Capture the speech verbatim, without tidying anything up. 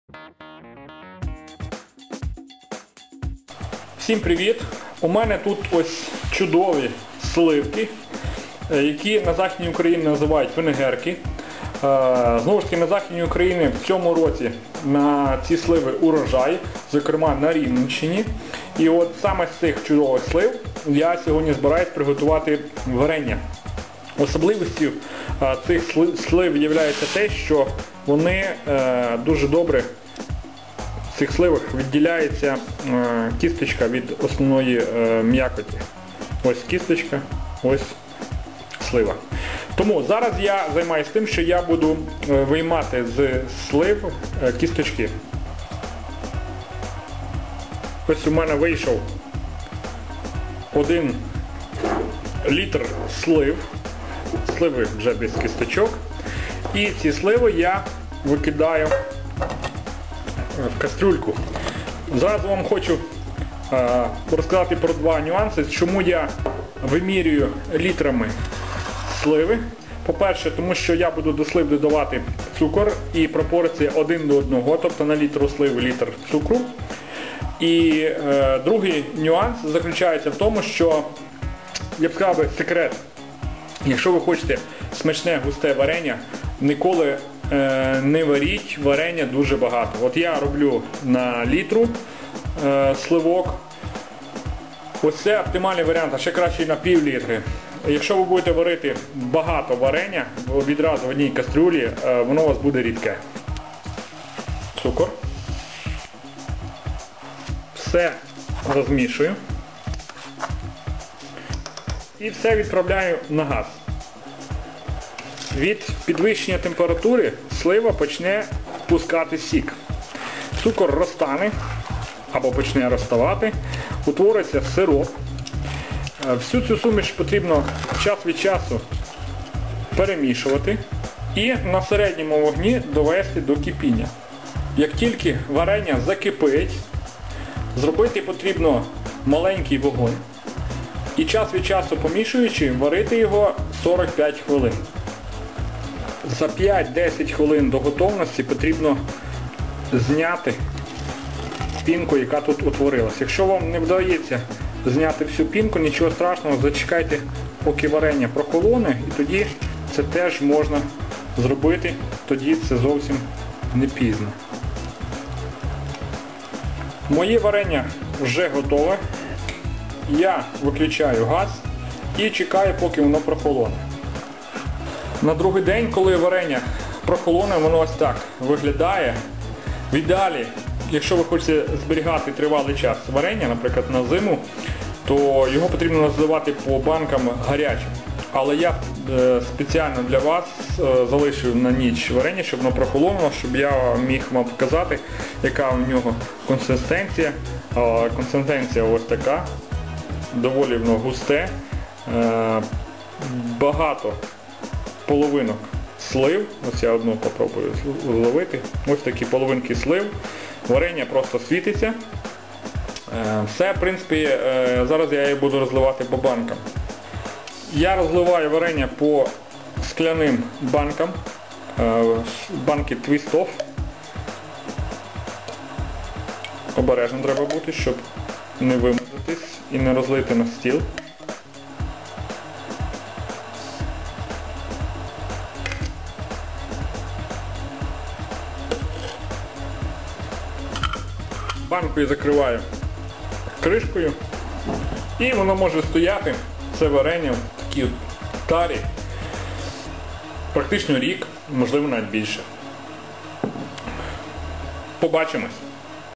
Всім привіт! У мене тут ось чудові сливки, які на Західній Україні називають венегерки. Знову ж таки, на Західній Україні в цьому році на ці сливи урожай, зокрема на Рівненщині. І от саме з цих чудових слив я сьогодні збираюсь приготувати варення. Особливістю цих слив є те, що вони дуже добре, в цих сливах відділяється кісточка від основної м'якоті. Ось кісточка, ось слива. Тому зараз я займаюся тим, що я буду виймати з слив кісточки. Ось у мене вийшов один літр слив. Сливи вже без кісточок. І ці сливи я викидаю в кастрюльку. Зараз вам хочу е, розказати про два нюанси, чому я вимірюю літрами сливи. По-перше, тому що я буду до слив додавати цукор і пропорція один до одного, тобто на літру сливи літр цукру. І е, другий нюанс заключається в тому, що, я б сказав, секрет. Якщо ви хочете смачне густе варення, ніколи е, не варіть варення дуже багато. От я роблю на літру е, сливок. Ось це оптимальний варіант, а ще краще на пів літри. Якщо ви будете варити багато варення відразу в одній кастрюлі, е, воно у вас буде рідке. Цукор. Все розмішую. І все відправляю на газ. Від підвищення температури слива почне пускати сік. Цукор розтане або почне розставати, утвориться сироп. Всю цю суміш потрібно час від часу перемішувати і на середньому вогні довести до кипіння. Як тільки варення закипить, зробити потрібно маленький вогонь. І час від часу помішуючи, варити його сорок п'ять хвилин. За п'ять-десять хвилин до готовності потрібно зняти пінку, яка тут утворилась. Якщо вам не вдається зняти всю пінку, нічого страшного, зачекайте, поки варення прохолоне, і тоді це теж можна зробити, тоді це зовсім не пізно. Моє варення вже готове. Я виключаю газ і чекаю, поки воно прохолоне. На другий день, коли варення прохолоне, воно ось так виглядає. В ідеалі, якщо ви хочете зберігати тривалий час варення, наприклад на зиму, то його потрібно розливати по банкам гарячим. Але я спеціально для вас залишив на ніч варення, щоб воно прохолонуло, щоб я міг вам показати, яка у нього консистенція. Консистенція ось така. Доволі воно густе, багато половинок слив, ось я одну попробую зловити, ось такі половинки слив, варення просто світиться. Все, в принципі, зараз я її буду розливати по банкам. Я розливаю варення по скляним банкам, банки Twist-Off. Обережно треба бути, щоб не вимазатись і не розлити на стіл. Банку я закриваю кришкою і воно може стояти, це варення в такій тарі, практично рік, можливо навіть більше. Побачимось!